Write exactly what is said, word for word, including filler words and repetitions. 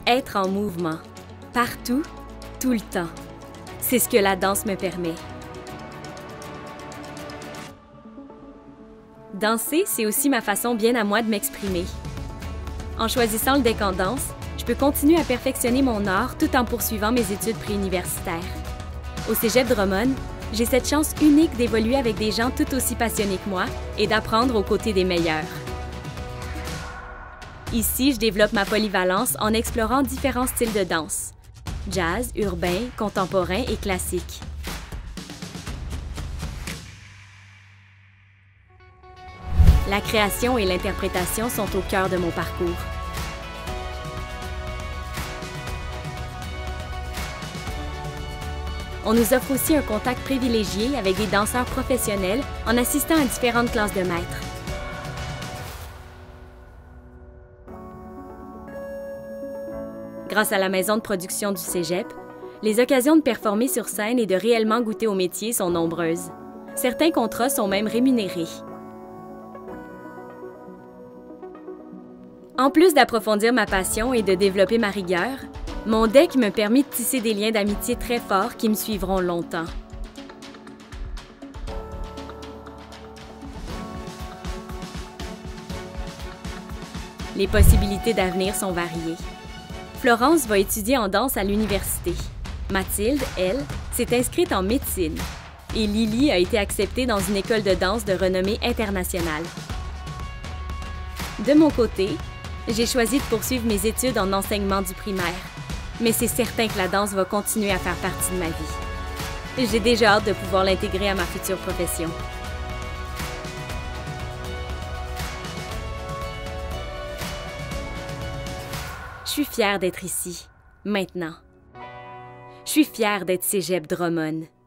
être en mouvement, partout, tout le temps. C'est ce que la danse me permet. Danser, c'est aussi ma façon bien à moi de m'exprimer. En choisissant le deck en danse, je peux continuer à perfectionner mon art tout en poursuivant mes études préuniversitaires. Au Cégep Drummond, j'ai cette chance unique d'évoluer avec des gens tout aussi passionnés que moi et d'apprendre aux côtés des meilleurs. Ici, je développe ma polyvalence en explorant différents styles de danse: jazz, urbain, contemporain et classique. La création et l'interprétation sont au cœur de mon parcours. On nous offre aussi un contact privilégié avec des danseurs professionnels en assistant à différentes classes de maîtres. Grâce à la maison de production du Cégep, les occasions de performer sur scène et de réellement goûter au métier sont nombreuses. Certains contrats sont même rémunérés. En plus d'approfondir ma passion et de développer ma rigueur, mon deck me permet de tisser des liens d'amitié très forts qui me suivront longtemps. Les possibilités d'avenir sont variées. Florence va étudier en danse à l'université. Mathilde, elle, s'est inscrite en médecine. Et Lily a été acceptée dans une école de danse de renommée internationale. De mon côté, j'ai choisi de poursuivre mes études en enseignement du primaire. Mais c'est certain que la danse va continuer à faire partie de ma vie. J'ai déjà hâte de pouvoir l'intégrer à ma future profession. Je suis fière d'être ici, maintenant. Je suis fière d'être Cégep Drummond.